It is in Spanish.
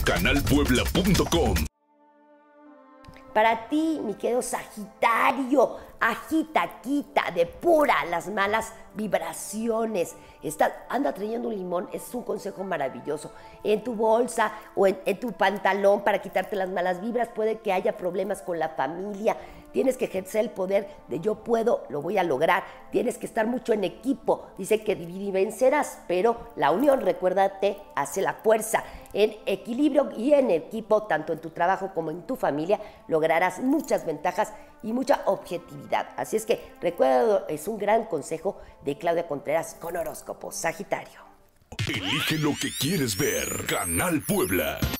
canalpuebla.com. Para ti, mi querido Sagitario, agita, quita, depura las malas vibraciones. Anda trayendo un limón, es un consejo maravilloso. En tu bolsa o en tu pantalón para quitarte las malas vibras. Puede que haya problemas con la familia. Tienes que ejercer el poder de yo puedo, lo voy a lograr. Tienes que estar mucho en equipo. Dice que dividir y vencerás, pero la unión, recuérdate, hace la fuerza. En equilibrio y en equipo, tanto en tu trabajo como en tu familia, lograrás muchas ventajas y mucha objetividad. Así es que recuerda, es un gran consejo de Claudia Contreras con horóscopo Sagitario. Elige lo que quieres ver. Canal Puebla.